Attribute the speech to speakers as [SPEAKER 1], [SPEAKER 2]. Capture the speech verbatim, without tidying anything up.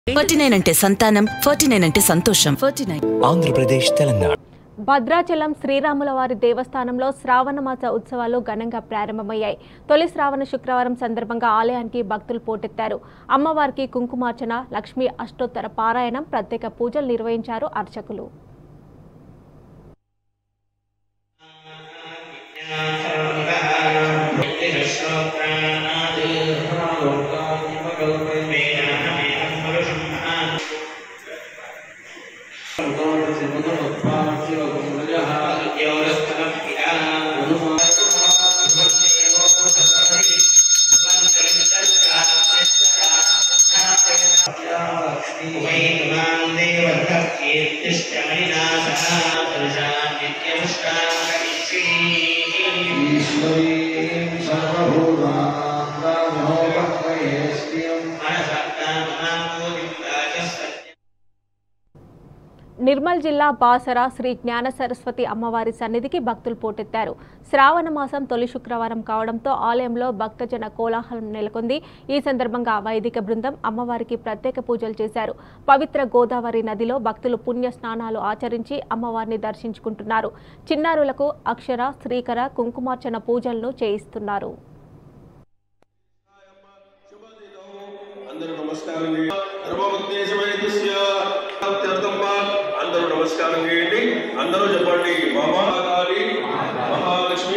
[SPEAKER 1] Forty nine అంటే సంతానం, forty nine అంటే సంతోషం. Forty nine
[SPEAKER 2] Andhra Pradesh, Telangana.
[SPEAKER 3] భద్రాచలం శ్రీరాముల వారి దేవస్థానంలో శ్రావణ మాస ఉత్సవాలు ఘనంగా ప్రారంభమయ్యాయి. తొలి శ్రావణ శుక్రవారం సందర్భంగా ఆలయానికి భక్తులు పోటెత్తారు. అమ్మవారికి కుంకుమార్చన, లక్ష్మీ అష్టోత్తర పారాయణం, ప్రత్యేక పూజలు నిర్వహించారు అర్చకులు. నిర్మల్ జిల్లా బాసర శ్రీ జ్ఞాన సరస్వతి అమ్మవారి సన్నిధికి భక్తులు పోటెత్తారు. శ్రావణ మాసం తొలి శుక్రవారం కావడంతో ఆలయంలో భక్తజన కోలాహలం నెలకొంది. ఈ సందర్భంగా వైదిక బృందం అమ్మవారికి ప్రత్యేక పూజలు చేశారు. పవిత్ర గోదావరి నదిలో భక్తులు పుణ్య స్నానాలు ఆచరించి అమ్మవారిని దర్శించుకుంటున్నారు. చిన్నారులకు అక్షర, శ్రీకర, కుంకుమార్చన పూజలను చేయిస్తున్నారు.
[SPEAKER 4] అందరూ నమస్కారం చేయండి. అందరూ చెప్పండి, మహాకాళి మహాలక్ష్మి.